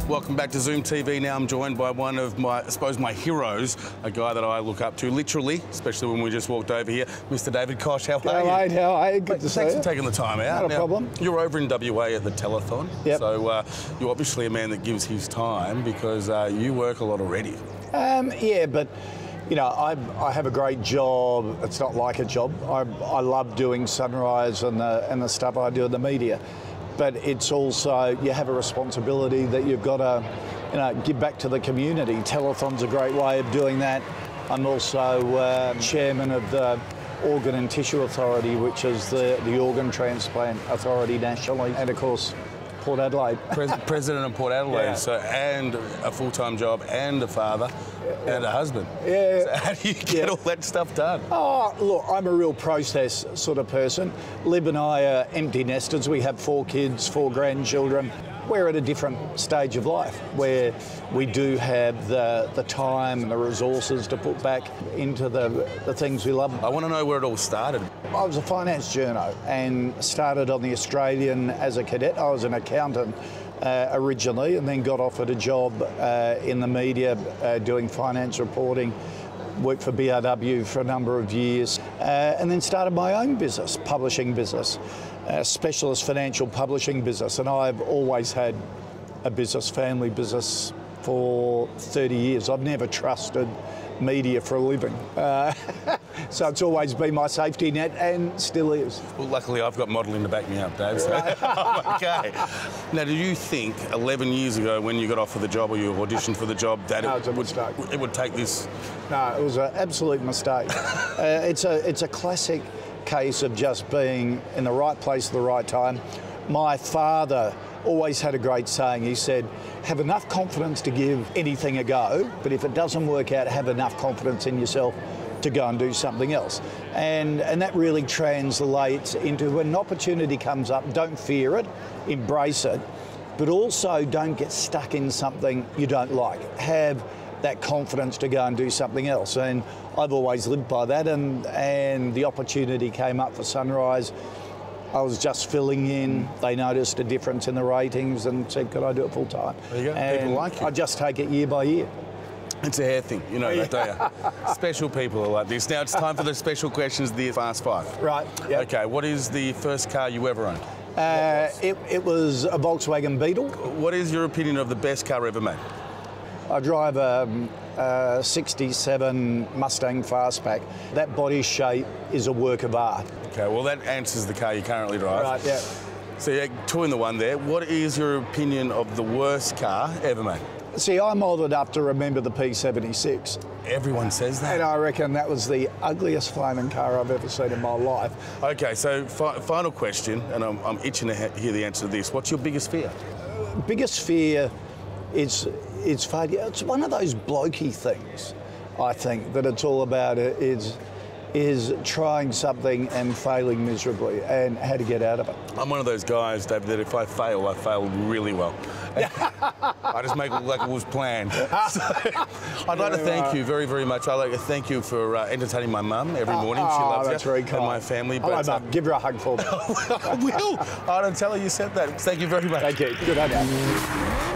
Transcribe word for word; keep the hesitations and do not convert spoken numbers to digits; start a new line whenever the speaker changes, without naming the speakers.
Welcome back to Zoom T V. Now I'm joined by one of my, I suppose, my heroes, a guy that I look up to, literally, especially when we just walked over here, Mister David Koch. How are you?
Mate, how are you? Good to see you.
Thanks for taking the time out.
Not a
now,
problem.
You're over in W A at the Telethon.
Yep.
So uh, you're obviously a man that gives his time because uh, you work a lot already.
Um, yeah, but you know, I, I have a great job. It's not like a job. I, I love doing Sunrise and the, and the stuff I do in the media. But it's also, you have a responsibility that you've got to, you know, give back to the community. Telethon's a great way of doing that. I'm also uh, chairman of the Organ and Tissue Authority, which is the, the organ transplant authority nationally, and of course, Port Adelaide.
Pres President of Port Adelaide,
Yeah.
so and a full-time job, and a father,
yeah.
and a husband.
Yeah.
So how do you get
yeah.
all that stuff done?
Oh, look, I'm a real process sort of person. Lib and I are empty nesters. We have four kids, four grandchildren. We're at a different stage of life where we do have the, the time and the resources to put back into the, the things we love.
I want to know where it all started.
I was a finance journo and started on the Australian as a cadet. I was an accountant uh, originally, and then got offered a job uh, in the media uh, doing finance reporting. Worked for B R W for a number of years, uh, and then started my own business, publishing business, a specialist financial publishing business. And I've always had a business, family business, for thirty years. I've never trusted media for a living. Uh, so it's always been my safety net, and still is.
Well, luckily I've got modelling to back me up, Dave, so I'm okay. Now, did you think eleven years ago when you got offered the job or you auditioned for the job that
no,
it,
it's a
would,
mistake.
it would take this?
No, it was an absolute mistake. uh, it's, a, it's a classic case of just being in the right place at the right time. My father always had a great saying. He said, have enough confidence to give anything a go, but if it doesn't work out, have enough confidence in yourself to go and do something else. And, and that really translates into when an opportunity comes up, don't fear it, embrace it, but also don't get stuck in something you don't like. Have that confidence to go and do something else. And I've always lived by that, and, and the opportunity came up for Sunrise. I was just filling in. They noticed a difference in the ratings and said, could I do it full time?
There you go.
And
people like you.
I just take it year by year.
It's a hair thing, you know that, don't you? Special people are like this. Now it's time for the special questions, the Fast Five.
Right, yep.
Okay, what is the first car you ever owned?
Uh, it, it was a Volkswagen Beetle.
What is your opinion of the best car ever made?
I drive a, a sixty-seven Mustang Fastback. That body shape is a work of art.
Okay, well that answers the car you currently drive.
Right, yeah.
So yeah, two in the one there. What is your opinion of the worst car ever made?
See, I'm old enough to remember the P seventy-six.
Everyone says that.
And I reckon that was the ugliest flaming car I've ever seen in my life.
Okay, so fi final question, and I'm, I'm itching to hear the answer to this. What's your biggest fear?
Uh, biggest fear is, is failure. It's one of those blokey things, I think, that it's all about is, is trying something and failing miserably and how to get out of it.
I'm one of those guys, David, that if I fail, I fail really well. I just make it look like it was planned. So, I'd like to thank you very, very much. I'd like to thank you for uh, entertaining my mum every morning.
Oh,
she loves
that's
you.
very kind.
And my family.
Hello,
but,
Mum.
uh,
Give her a hug for me.
I will. I don't tell her you said that. Thank you very much.
Thank you. Good on you.